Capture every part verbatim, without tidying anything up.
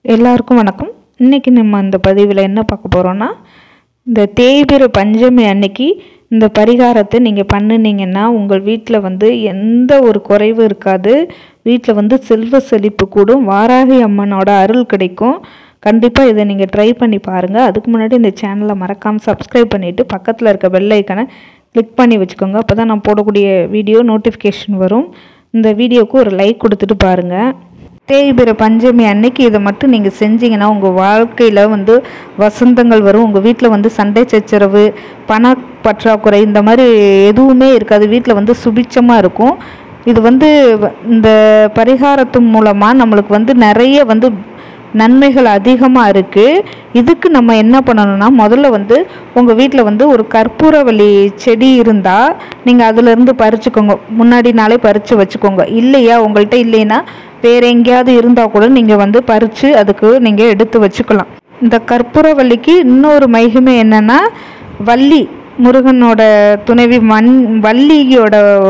எல்லாருக்கும் வணக்கம். இன்றைக்கி நம்ம இந்த பதிவில் என்ன பார்க்க போகிறோன்னா, இந்த தேய்பிறை பஞ்சமி அன்னைக்கு இந்த பரிகாரத்தை நீங்கள் பண்ணினீங்கன்னா உங்கள் வீட்டில் வந்து எந்த ஒரு குறைவு இருக்காது. வீட்டில் வந்து செல்வ செழிப்பு கூடும், வாராகி அம்மனோட அருள் கிடைக்கும். கண்டிப்பாக இதை நீங்கள் ட்ரை பண்ணி பாருங்கள். அதுக்கு முன்னாடி இந்த சேனலை மறக்காமல் சப்ஸ்கிரைப் பண்ணிவிட்டு பக்கத்தில் இருக்க பெல் ஐக்கானை கிளிக் பண்ணி வச்சுக்கோங்க. அப்போ தான் நான் போடக்கூடிய வீடியோ நோட்டிஃபிகேஷன் வரும். இந்த வீடியோவுக்கு ஒரு லைக் கொடுத்துட்டு பாருங்கள். தேய்பிறை பஞ்சமி அன்னைக்கு இதை மட்டும் நீங்கள் செஞ்சீங்கன்னா உங்கள் வாழ்க்கையில் வந்து வசந்தங்கள் வரும். உங்கள் வீட்டில் வந்து சண்டை சச்சரவு, பண பற்றாக்குறை இந்த மாதிரி எதுவுமே இருக்காது. வீட்டில் வந்து சுபிட்சமாக இருக்கும். இது வந்து இந்த பரிகாரத்து மூலமாக நம்மளுக்கு வந்து நிறைய வந்து நன்மைகள் அதிகமாக இருக்குது. இதுக்கு நம்ம என்ன பண்ணணும்னா, முதல்ல வந்து உங்கள் வீட்டில் வந்து ஒரு கற்பூரவள்ளி செடி இருந்தால் நீங்கள் அதிலேருந்து பறிச்சுக்கோங்க. முன்னாடி நாளே பறித்து வச்சுக்கோங்க. இல்லையா உங்கள்கிட்ட இல்லைன்னா வேறு எங்கேயாவது இருந்தால் கூட நீங்கள் வந்து பறித்து அதுக்கு நீங்கள் எடுத்து வச்சுக்கலாம். இந்த கற்பூரவள்ளிக்கு இன்னொரு மகிமை என்னென்னா, வள்ளி முருகனோட துணைவி மண் வள்ளியோட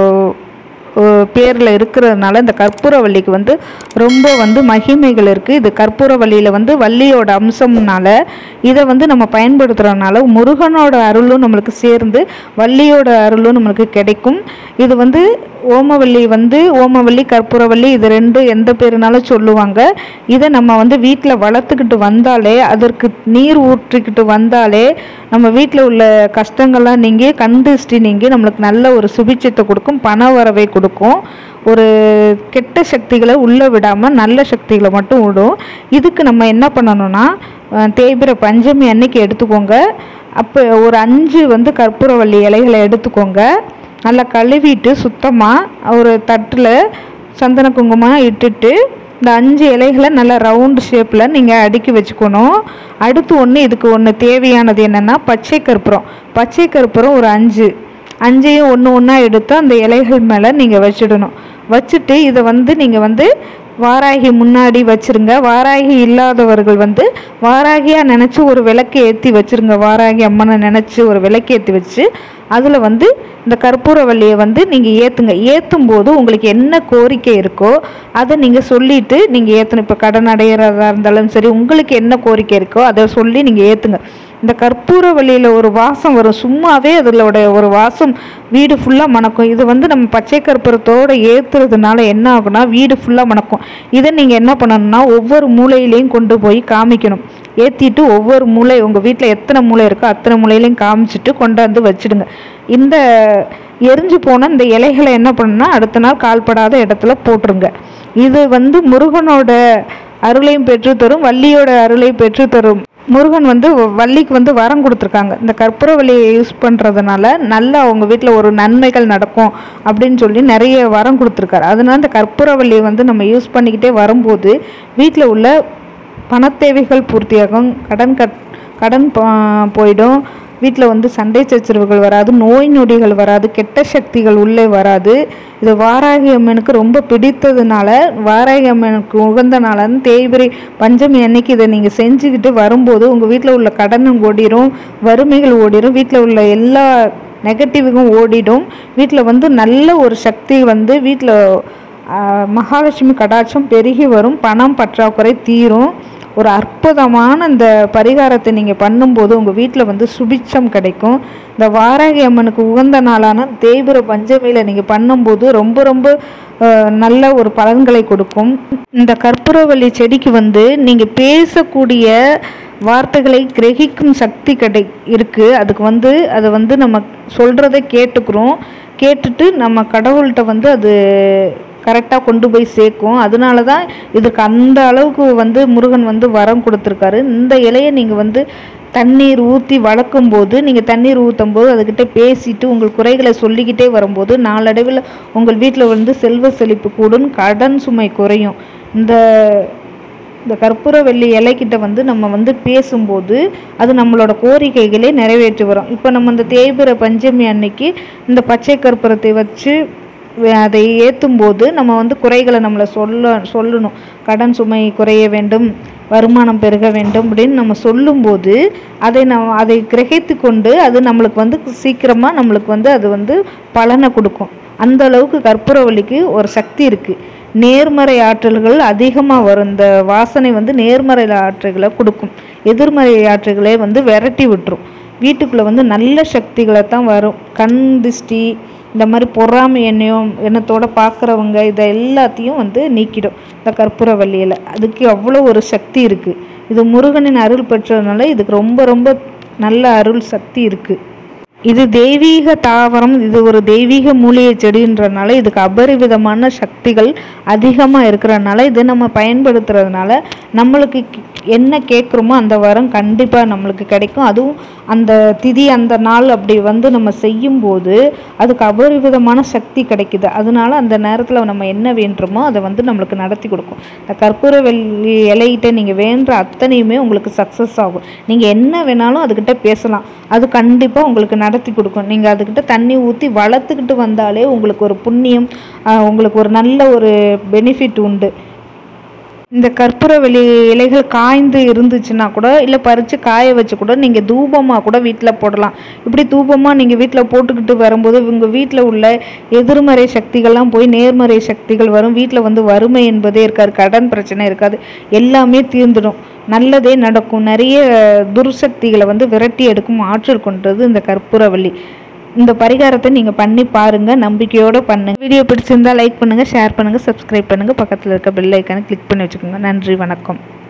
பேரில் இருக்கிறதுனால இந்த கற்பூரவள்ளிக்கு வந்து ரொம்ப வந்து மகிமைகள் இருக்குது. இது கற்பூரவள்ளியில் வந்து வள்ளியோட அம்சம்னால இதை வந்து நம்ம பயன்படுத்துகிறதுனால முருகனோட அருளும் நம்மளுக்கு சேர்ந்து வள்ளியோட அருளும் நம்மளுக்கு கிடைக்கும். இது வந்து ஓமவல்லி வந்து ஓமவல்லி கற்பூரவள்ளி இது ரெண்டு எந்த பேருனாலும் சொல்லுவாங்க. இதை நம்ம வந்து வீட்டில் வளர்த்துக்கிட்டு வந்தாலே, அதற்கு நீர் ஊற்றிக்கிட்டு வந்தாலே நம்ம வீட்டில் உள்ள கஷ்டங்கள்லாம் நீங்கி கண் திருஷ்டி நீங்கி நம்மளுக்கு நல்ல ஒரு சுபிட்சத்தை கொடுக்கும், பண வரவை கொடுக்கும். ஒரு கெட்ட சக்திகளை உள்ளே விடாமல் நல்ல சக்திகளை மட்டும் விடும். இதுக்கு நம்ம என்ன பண்ணணும்னா, தேய்பிறை பஞ்சமி அன்னைக்கு எடுத்துக்கோங்க. அப்போ ஒரு அஞ்சு வந்து கற்பூரவள்ளி இலைகளை எடுத்துக்கோங்க. நல்லா கழுவிட்டு சுத்தமாக ஒரு தட்டில் சந்தன குங்குமம் இட்டுட்டு இந்த அஞ்சு இலைகளை நல்லா ரவுண்டு ஷேப்பில் நீங்கள் அடுக்கி வச்சுக்கணும். அடுத்து ஒன்று இதுக்கு ஒன்று தேவையானது என்னென்னா, பச்சை கற்பூரம். பச்சை கற்பூரம் ஒரு அஞ்சு அஞ்சையும் ஒன்று ஒன்றா எடுத்து அந்த இலைகள் மேலே நீங்கள் வச்சிடணும். வச்சுட்டு இதை வந்து நீங்கள் வந்து வாராகி முன்னாடி வச்சுருங்க. வாராகி இல்லாதவர்கள் வந்து வாராகியாக நினச்சி ஒரு விளக்கு ஏற்றி வச்சுருங்க. வாராகி அம்மனை நினச்சி ஒரு விளக்கு ஏற்றி வச்சு அதில் வந்து இந்த கற்பூரவள்ளியை வந்து நீங்கள் ஏற்றுங்க. ஏற்றும் போது உங்களுக்கு என்ன கோரிக்கை இருக்கோ அதை நீங்கள் சொல்லிவிட்டு நீங்கள் ஏற்றணும். இப்போ கடன் அடைகிறதா இருந்தாலும் சரி, உங்களுக்கு என்ன கோரிக்கை இருக்கோ அதை சொல்லி நீங்கள் ஏற்றுங்க. இந்த கற்பூரவள்ளியில் ஒரு வாசம் வரும், சும்மாவே அதோட ஒரு வாசம் வீடு ஃபுல்லாக மணக்கும். இது வந்து நம்ம பச்சை கற்பூரத்தோடு ஏற்றுறதுனால என்ன ஆகும்னா வீடு ஃபுல்லாக மணக்கும். இதை நீங்கள் என்ன பண்ணணும்னா, ஒவ்வொரு மூலையிலையும் கொண்டு போய் காமிக்கணும். ஏற்றிட்டு ஒவ்வொரு மூளை உங்கள் வீட்டில் எத்தனை மூளை இருக்கோ அத்தனை மூலையிலையும் காமிச்சிட்டு கொண்டாந்து வச்சுடுங்க. இந்த எரிஞ்சு போன இந்த இலைகளை என்ன பண்ணுன்னா அடுத்த நாள் கால்படாத இடத்துல போட்டுருங்க. இது வந்து முருகனோட அருளையும் பெற்றுத்தரும், வள்ளியோட அருளையும் பெற்றுத்தரும். முருகன் வந்து வள்ளிக்கு வந்து வரம் கொடுத்துருக்காங்க. இந்த கற்பூரவள்ளியை யூஸ் பண்ணுறதுனால நல்லா அவங்க வீட்டில் ஒரு நன்மைகள் நடக்கும் அப்படின்னு சொல்லி நிறைய வரம் கொடுத்துருக்காரு. அதனால இந்த கற்பூரவள்ளியை வந்து நம்ம யூஸ் பண்ணிக்கிட்டே வரும்போது வீட்டில் உள்ள பணத்தேவைகள் பூர்த்தியாகும், கடன் கட் கடன் போயிடும், வீட்டில் வந்து சண்டை சச்சரவுகள் வராது, நோய் நொடிகள் வராது, கெட்ட சக்திகள் உள்ளே வராது. இது வாராகி அம்மனுக்கு ரொம்ப பிடித்ததுனால, வாராகி அம்மனுக்கு உகந்த நாளான தேய்பிறை பஞ்சமி அன்னைக்கு இதை நீங்கள் செஞ்சுக்கிட்டு வரும்போது உங்கள் வீட்டில் உள்ள கடனும் ஓடிடும், வறுமைகள் ஓடிடும், வீட்டில் உள்ள எல்லா நெகட்டிவும் ஓடிடும். வீட்டில் வந்து நல்ல ஒரு சக்தி வந்து வீட்டில் மகாலட்சுமி கடாட்சம் பெருகி வரும், பணம் பற்றாக்குறை தீரும். ஒரு அற்புதமான இந்த பரிகாரத்தை நீங்கள் பண்ணும்போது உங்கள் வீட்டில் வந்து சுபிட்சம் கிடைக்கும். இந்த வாராகி அம்மனுக்கு உகந்த நாளான தேய்பிறை பஞ்சமியில் நீங்கள் பண்ணும்போது ரொம்ப ரொம்ப நல்ல ஒரு பலன்களை கொடுக்கும். இந்த கற்பூரவள்ளி செடிக்கு வந்து நீங்கள் பேசக்கூடிய வார்த்தைகளை கிரகிக்கும் சக்தி கிடை இருக்குது. அதுக்கு வந்து அதை வந்து நம்ம சொல்கிறத கேட்டுக்கிறோம். கேட்டுட்டு நம்ம கடவுள்கிட்ட வந்து அது கரெக்டாக கொண்டு போய் சேர்க்கும். அதனால தான் இதுக்கு அந்த அளவுக்கு வந்து முருகன் வந்து வரம் கொடுத்துருக்காரு. இந்த இலையை நீங்கள் வந்து தண்ணீர் ஊற்றி வளர்க்கும் போது, நீங்கள் தண்ணீர் ஊற்றும் போது அதுக்கிட்ட பேசிட்டு உங்கள் குறைகளை சொல்லிக்கிட்டே வரும்போது நாளடைவில் உங்கள் வீட்டில் வந்து செல்வ செழிப்பு கூடும், கடன் சுமை குறையும். இந்த இந்த கற்பூரவள்ளி இலைக்கிட்ட வந்து நம்ம வந்து பேசும்போது அது நம்மளோட கோரிக்கைகளே நிறைவேற்றி வரும். இப்போ நம்ம இந்த தேய்பிறை பஞ்சமி அன்னைக்கு இந்த பச்சை கற்பூரத்தை வச்சு அதை ஏற்றும் போது நம்ம வந்து குறைகளை நம்மளை சொல்ல சொல்லணும். கடன் சுமை குறைய வேண்டும், வருமானம் பெருக வேண்டும் அப்படின்னு நம்ம சொல்லும்போது அதை நம்ம அதை கிரகித்து கொண்டு அது நம்மளுக்கு வந்து சீக்கிரமாக நம்மளுக்கு வந்து அது வந்து பலனை கொடுக்கும். அந்த அளவுக்கு கற்பூரவள்ளிக்கு ஒரு சக்தி இருக்குது. நேர்மறை ஆற்றல்கள் அதிகமாக வரும். இந்த வாசனை வந்து நேர்மறை ஆற்றல்களை கொடுக்கும், எதிர்மறை ஆற்றல்களை வந்து விரட்டி விட்டுரும். வீட்டுக்குள்ளே வந்து நல்ல சக்திகளை தான் வரும். கண் திஷ்டி, இந்த மாதிரி பொறாமை எண்ணம் எண்ணத்தோடு பார்க்குறவங்க இதை எல்லாத்தையும் வந்து நீக்கிடும் இந்த கற்பூரவல்லியில். அதுக்கு அவ்வளோ ஒரு சக்தி இருக்குது. இது முருகனின் அருள் பெற்றதுனால இதுக்கு ரொம்ப ரொம்ப நல்ல அருள் சக்தி இருக்குது. இது தெய்வீக தாவரம், இது ஒரு தெய்வீக மூலிகை செடின்றதுனால இதுக்கு அபரிவிதமான சக்திகள் அதிகமாக இருக்கிறதுனால இது நம்ம பயன்படுத்துறதுனால நம்மளுக்கு என்ன கேட்குறோமோ அந்த வரம் கண்டிப்பாக நம்மளுக்கு கிடைக்கும். அதுவும் அந்த திதி அந்த நாள் அப்படி வந்து நம்ம செய்யும்போது அதுக்கு அபரிவிதமான சக்தி கிடைக்குது. அதனால அந்த நேரத்தில் நம்ம என்ன வேண்டுமோ அதை வந்து நம்மளுக்கு நடத்தி கொடுக்கும். இந்த கற்பூரவல்லி இலையிட்ட நீங்கள் வேண்டுற அத்தனையுமே உங்களுக்கு சக்ஸஸ் ஆகும். நீங்கள் என்ன வேணாலும் அதுக்கிட்ட பேசலாம், அது கண்டிப்பாக உங்களுக்கு நடத்தி கொடுக்கும். நீங்கள் அதுக்கிட்ட தண்ணி ஊற்றி வளர்த்துக்கிட்டு வந்தாலே உங்களுக்கு ஒரு புண்ணியம், உங்களுக்கு ஒரு நல்ல ஒரு பெனிஃபிட் உண்டு. இந்த கற்பூரவல்லி இலைகள் காய்ந்து இருந்துச்சுன்னா கூட இல்லை பறித்து காய வச்சு கூட நீங்கள் தூபமாக கூட வீட்டில் போடலாம். இப்படி தூபமாக நீங்கள் வீட்டில் போட்டுக்கிட்டு வரும்போது உங்கள் வீட்டில் உள்ள எதிர்மறை சக்திகள்லாம் போய் நேர்மறை சக்திகள் வரும். வீட்டில் வந்து வறுமை என்பதே இருக்காது, கடன் பிரச்சனை இருக்காது, எல்லாமே தீர்ந்துடும், நல்லதே நடக்கும். நிறைய துர்சக்திகளை வந்து விரட்டி எடுக்கும் ஆற்றல் கொண்டது இந்த கற்பூரவல்லி. இந்த பரிகாரத்தை நீங்கள் பண்ணி பாருங்கள், நம்பிக்கையோடு பண்ணுங்கள். வீடியோ பிடிச்சிருந்தால் லைக் பண்ணுங்கள், ஷேர் பண்ணுங்கள், சப்ஸ்கிரைப் பண்ணுங்கள், பக்கத்தில் இருக்க பெல் ஐக்கானை கிளிக் பண்ணி வச்சுக்கோங்க. நன்றி, வணக்கம்.